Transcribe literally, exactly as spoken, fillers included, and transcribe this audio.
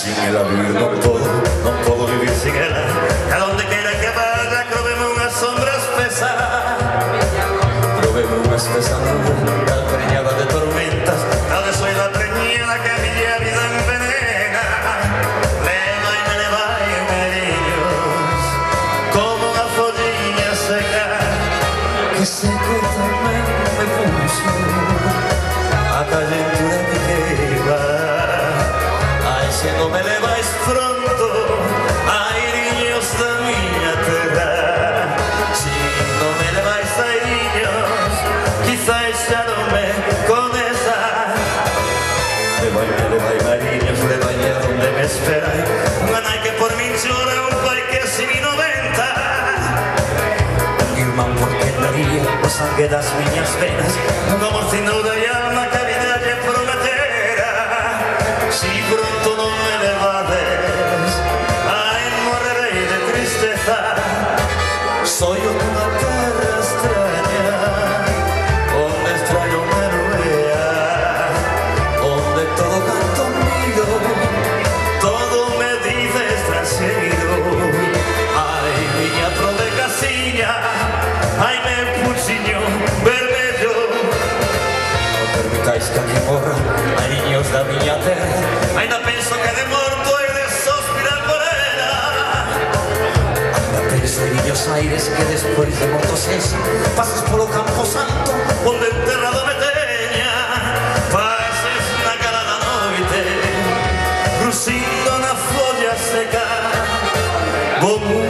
sin ela vivir non podo, non podo vivir sin ela. A donde queira que vaya, croveme unha sombra espesa, Proveme unha espesa nube, tal preñada de tormentas. donde soy la preñada que a miña vida envenena. Leva e me leva e meriños, como unha folliña seca, Que seco tamén me puxo a calentura que queiva. Ai, se non me levais pronto, airiños da miña terra. Se non me levais airiños, quizás xa non me coneza. Levai, levai, mariños, levai a donde me esperai. Unha nai que por min chora, un pai que si mi noventa. Un irmán porque daría o sangue das miñas venas. Un amor sin duda e alma que a vida lle prometera. Si pronto non me levades, ai, morrerei de tristeza. Soy unha terra extraña, onde extraño me vea, onde todo canto miro, Todo me dice extranxeiro. ai, miña De casiña, ai, meu puxiño vermello. non permitáis que aquí morra, mariños da miña terra. Ainda penso que de morto he de sospirar por ela. Ainda penso en Niños Aires que despois de morto sexa, pasas polo campo santo, Onde enterrado me teña, pases na cara da noite, crucindo na folla seca, como